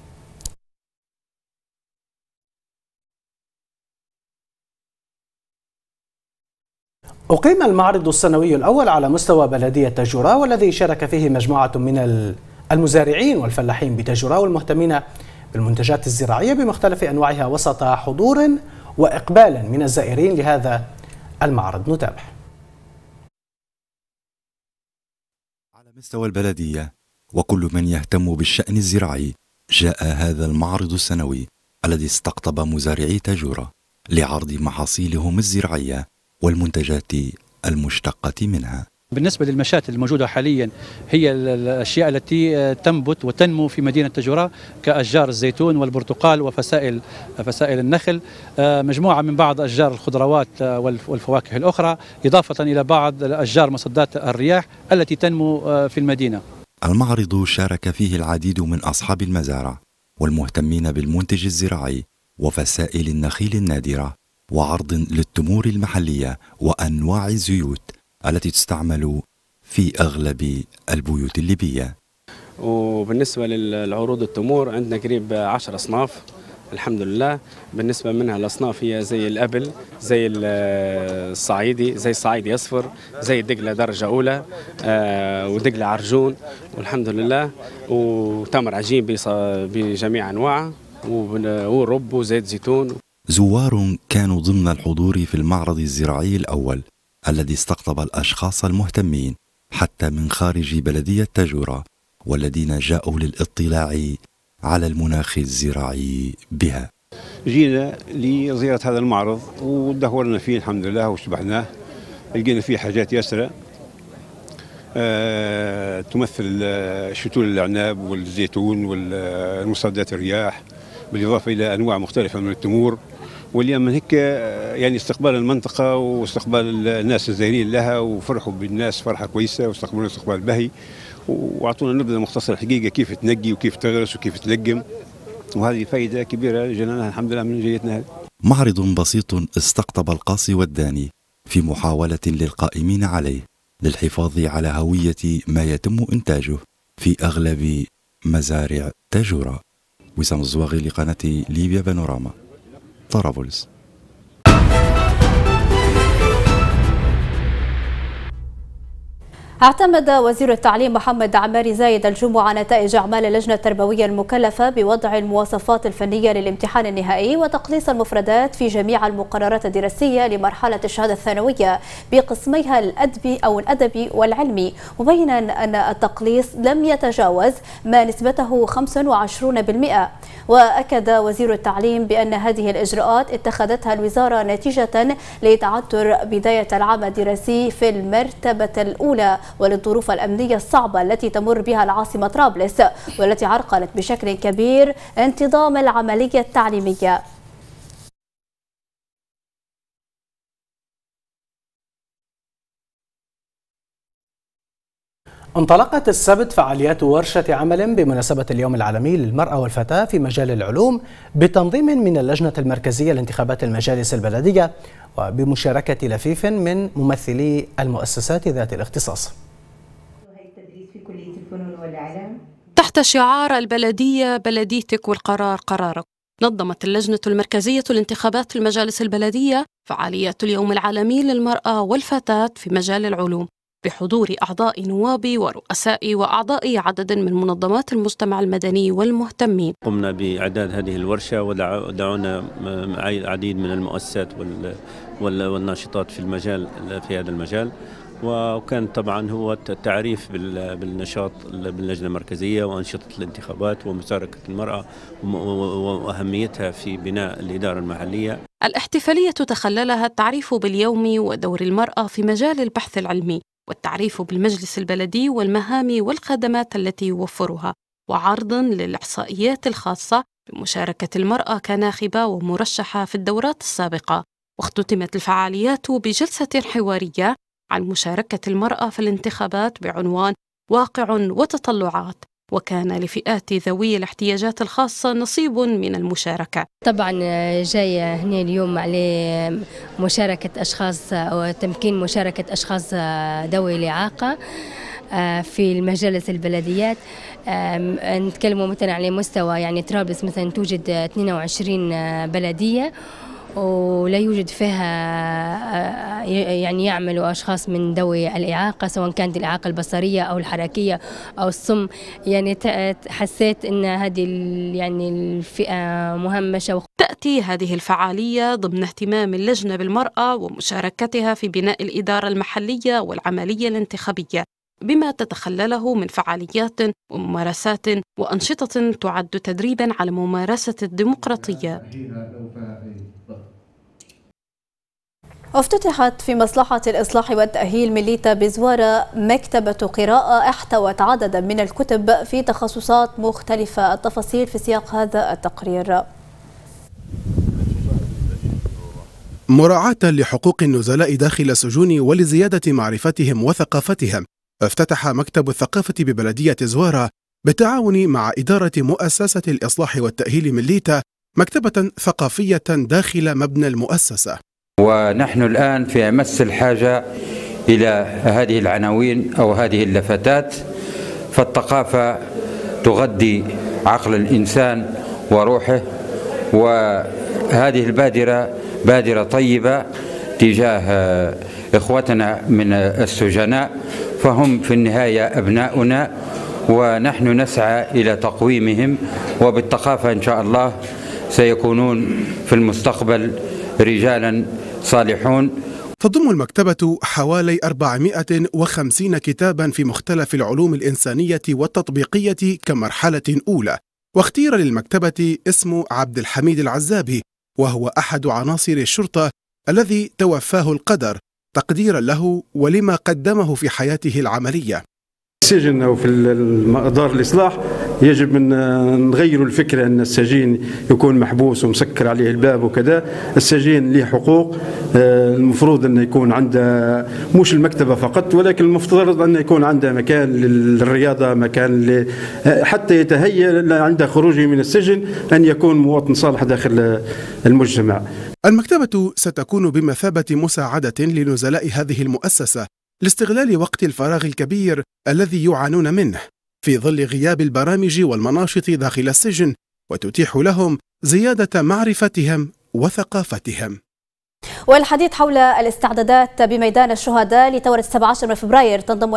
أقيم المعرض السنوي الأول على مستوى بلدية تاجورا، والذي شارك فيه مجموعة من المزارعين والفلاحين بتاجورا والمهتمين بالمنتجات الزراعية بمختلف أنواعها، وسط حضور وإقبال من الزائرين لهذا المعرض. نتابع. على مستوى البلدية وكل من يهتم بالشأن الزراعي، جاء هذا المعرض السنوي الذي استقطب مزارعي تاجورا لعرض محاصيلهم الزراعية والمنتجات المشتقة منها. بالنسبة للمشات الموجودة حاليا هي الأشياء التي تنبت وتنمو في مدينة تاجورا كأشجار الزيتون والبرتقال وفسائل النخل، مجموعة من بعض أشجار الخضروات والفواكه الأخرى، إضافة إلى بعض أشجار مصدات الرياح التي تنمو في المدينة. المعرض شارك فيه العديد من أصحاب المزارع والمهتمين بالمنتج الزراعي وفسائل النخيل النادرة، وعرض للتمور المحلية وأنواع الزيوت التي تستعمل في أغلب البيوت الليبية. وبالنسبة للعروض التمور عندنا قريب 10 أصناف الحمد لله. بالنسبة منها الأصناف هي زي الأبل، زي الصعيدي، زي الصعيدي أصفر، زي الدقلة درجة أولى، ودقلة عرجون والحمد لله، وتمر عجين بجميع أنواعه، ورب وزيت زيتون. زوار كانوا ضمن الحضور في المعرض الزراعي الأول الذي استقطب الأشخاص المهتمين حتى من خارج بلدية تاجورا، والذين جاءوا للاطلاع على المناخ الزراعي بها. جينا لزيارة هذا المعرض ودهورنا فيه الحمد لله وشبحناه، لقينا فيه حاجات ياسرة تمثل شتول الأعناب والزيتون والمصدات الرياح، بالإضافة إلى أنواع مختلفة من التمور. واليوم من هيك يعني استقبال المنطقة واستقبال الناس الزائرين لها، وفرحوا بالناس فرحة كويسة واستقبلوا استقبال باهي، وأعطونا نبذة مختصرة حقيقة كيف تنقي وكيف تغرس وكيف تلقم، وهذه فائدة كبيرة جناها الحمد لله من جيتنا. معرض بسيط استقطب القاصي والداني في محاولة للقائمين عليه للحفاظ على هوية ما يتم إنتاجه في أغلب مزارع تاجورا. وسام الزواغي لقناة ليبيا بانوراما، طرابلس. اعتمد وزير التعليم محمد عماري زايد الجمعة نتائج أعمال اللجنة التربوية المكلفة بوضع المواصفات الفنية للامتحان النهائي وتقليص المفردات في جميع المقررات الدراسية لمرحلة الشهادة الثانوية بقسميها الأدبي والعلمي، مبينا أن التقليص لم يتجاوز ما نسبته 25%. وأكد وزير التعليم بأن هذه الإجراءات اتخذتها الوزارة نتيجة لتعثر بداية العام الدراسي في المرتبة الأولى وللظروف الأمنية الصعبة التي تمر بها العاصمة طرابلس والتي عرقلت بشكل كبير انتظام العملية التعليمية. انطلقت السبت فعاليات ورشة عمل بمناسبة اليوم العالمي للمرأة والفتاة في مجال العلوم بتنظيم من اللجنة المركزية لانتخابات المجالس البلدية وبمشاركة لفيف من ممثلي المؤسسات ذات الاختصاص. تحت شعار البلدية بلديتك والقرار قرارك، نظمت اللجنة المركزية لانتخابات المجالس البلدية فعاليات اليوم العالمي للمرأة والفتاة في مجال العلوم بحضور أعضاء نواب ورؤساء وأعضاء عدد من منظمات المجتمع المدني والمهتمين. قمنا بإعداد هذه الورشة ودعونا العديد من المؤسسات والناشطات في هذا المجال، وكان طبعا هو التعريف بالنشاط باللجنة المركزية وأنشطة الانتخابات ومشاركة المرأة وأهميتها في بناء الإدارة المحلية. الاحتفالية تخللها التعريف باليوم ودور المرأة في مجال البحث العلمي والتعريف بالمجلس البلدي والمهام والخدمات التي يوفرها، وعرض للإحصائيات الخاصة بمشاركة المرأة كناخبة ومرشحة في الدورات السابقة. واختتمت الفعاليات بجلسة حوارية عن مشاركة المرأة في الانتخابات بعنوان واقع وتطلعات، وكان لفئات ذوي الاحتياجات الخاصة نصيب من المشاركة. طبعا جاية هنا اليوم على مشاركة أشخاص أو تمكين مشاركة أشخاص ذوي الإعاقة في المجالس البلديات. نتكلموا مثلا على مستوى يعني طرابلس مثلا توجد 22 بلدية ولا يوجد فيها يعني يعملوا أشخاص من ذوي الإعاقة، سواء كانت الإعاقة البصرية أو الحركية أو الصم. يعني حسيت أن هذه يعني الفئة مهمشة. تأتي هذه الفعالية ضمن اهتمام اللجنة بالمرأة ومشاركتها في بناء الإدارة المحلية والعملية الانتخابية بما تتخلله من فعاليات وممارسات وأنشطة تعد تدريبا على ممارسة الديمقراطية. افتتحت في مصلحة الإصلاح والتأهيل مليتا بزوارة مكتبة قراءة احتوت عددا من الكتب في تخصصات مختلفة. التفاصيل في سياق هذا التقرير. مراعاة لحقوق النزلاء داخل السجون ولزيادة معرفتهم وثقافتهم، افتتح مكتب الثقافة ببلدية زوارة بالتعاون مع إدارة مؤسسة الإصلاح والتأهيل مليتا مكتبة ثقافية داخل مبنى المؤسسة. ونحن الآن في أمس الحاجة إلى هذه العناوين أو هذه اللفتات، فالثقافة تغذي عقل الإنسان وروحه، وهذه البادرة بادرة طيبة تجاه إخوتنا من السجناء، فهم في النهاية أبناؤنا ونحن نسعى إلى تقويمهم، وبالثقافة إن شاء الله سيكونون في المستقبل رجالا صالحون. تضم المكتبة حوالي 450 كتابا في مختلف العلوم الإنسانية والتطبيقية كمرحلة أولى، واختير للمكتبة اسم عبد الحميد العزابي، وهو أحد عناصر الشرطة الذي توفاه القدر تقديرا له ولما قدمه في حياته العملية. السجن أو في دار الإصلاح يجب أن نغير الفكرة أن السجين يكون محبوس ومسكر عليه الباب وكذا. السجين له حقوق، المفروض أن يكون عنده مش المكتبة فقط، ولكن المفترض أن يكون عنده مكان للرياضة، مكان حتى يتهيأ عند خروجه من السجن أن يكون مواطن صالح داخل المجتمع. المكتبة ستكون بمثابة مساعدة لنزلاء هذه المؤسسة لاستغلال وقت الفراغ الكبير الذي يعانون منه في ظل غياب البرامج والمناشط داخل السجن، وتتيح لهم زيادة معرفتهم وثقافتهم. والحديث حول الاستعدادات بميدان الشهداء لثورة 17 من فبراير تنضم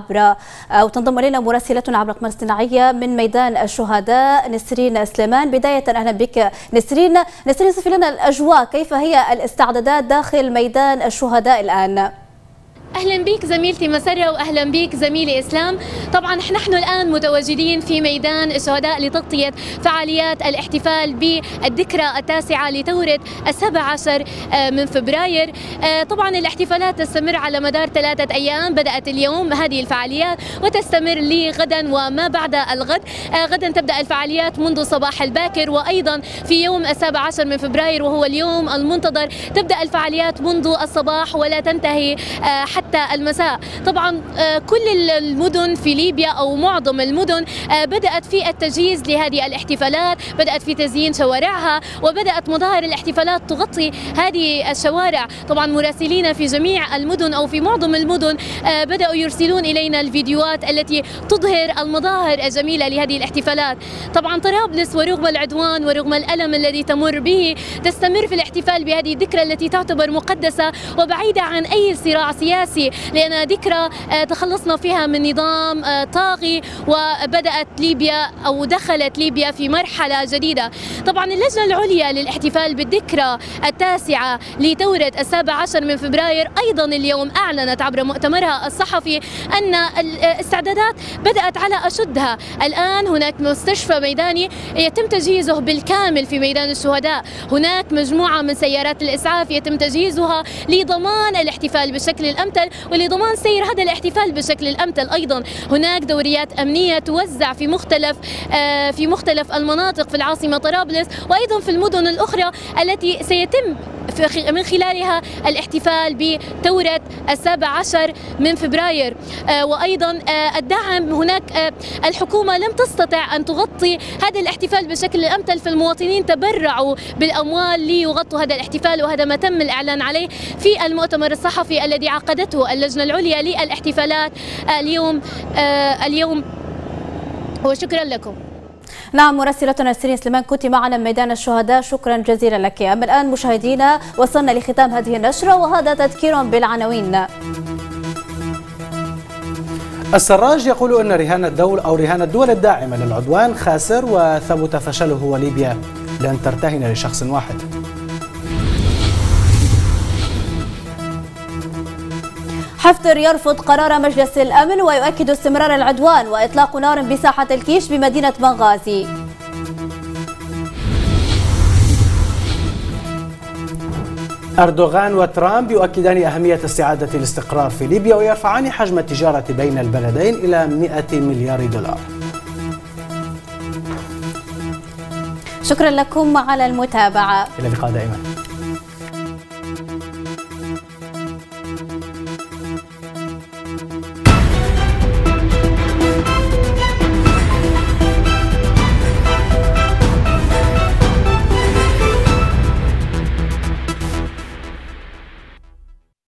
إلينا مراسلتنا عبر القناة الصناعية من ميدان الشهداء نسرين سليمان. بداية أهلا بك نسرين. صفي لنا الأجواء، كيف هي الاستعدادات داخل ميدان الشهداء الآن؟ أهلا بك زميلتي مسرة وأهلا بك زميلي إسلام. طبعا نحن الآن متواجدين في ميدان الشهداء لتغطية فعاليات الاحتفال بالذكرى التاسعة لثورة 17 من فبراير. طبعا الاحتفالات تستمر على مدار 3 أيام، بدأت اليوم هذه الفعاليات وتستمر لغدا وما بعد الغد. غدا تبدأ الفعاليات منذ صباح الباكر، وأيضا في يوم 17 من فبراير وهو اليوم المنتظر تبدأ الفعاليات منذ الصباح ولا تنتهي حتى المساء. طبعا كل المدن في ليبيا أو معظم المدن بدأت في التجهيز لهذه الاحتفالات، بدأت في تزيين شوارعها وبدأت مظاهر الاحتفالات تغطي هذه الشوارع. طبعا مراسلين في جميع المدن أو في معظم المدن بدأوا يرسلون إلينا الفيديوهات التي تظهر المظاهر الجميلة لهذه الاحتفالات. طبعا طرابلس ورغم العدوان ورغم الألم الذي تمر به تستمر في الاحتفال بهذه الذكرى التي تعتبر مقدسة وبعيدة عن أي صراع سياسي، لأنها ذكرى تخلصنا فيها من نظام طاغي وبدأت ليبيا أو دخلت ليبيا في مرحلة جديدة. طبعا اللجنة العليا للاحتفال بالذكرى التاسعة لثورة 17 من فبراير أيضا اليوم أعلنت عبر مؤتمرها الصحفي أن الاستعدادات بدأت على أشدها. الآن هناك مستشفى ميداني يتم تجهيزه بالكامل في ميدان الشهداء، هناك مجموعة من سيارات الإسعاف يتم تجهيزها لضمان الاحتفال بالشكل الأمثل ولضمان سير هذا الاحتفال بالشكل الأمثل. أيضا هناك دوريات أمنية توزع في مختلف المناطق في العاصمة طرابلس وأيضا في المدن الأخرى التي سيتم من خلالها الاحتفال بثورة 17 من فبراير. وأيضا الدعم، هناك الحكومة لم تستطع أن تغطي هذا الاحتفال بشكل الأمثل، فالمواطنين تبرعوا بالأموال ليغطوا هذا الاحتفال، وهذا ما تم الإعلان عليه في المؤتمر الصحفي الذي عقدته اللجنة العليا للاحتفالات اليوم. وشكرا لكم. نعم، مراسلتنا نسرين سليمان كنت معنا من ميدان الشهداء، شكرا جزيلا لك. أما الآن مشاهدينا وصلنا لختام هذه النشرة وهذا تذكير بالعناوين. السراج يقول أن رهان الدول الداعمة للعدوان خاسر وثبت فشله، وليبيا لن ترتهن لشخص واحد. حفتر يرفض قرار مجلس الأمن ويؤكد استمرار العدوان وإطلاق نار بساحة الكيش بمدينة بنغازي. أردوغان وترامب يؤكدان أهمية استعادة الاستقرار في ليبيا ويرفعان حجم التجارة بين البلدين إلى 100 مليار دولار. شكرا لكم على المتابعة، إلى اللقاء دائما.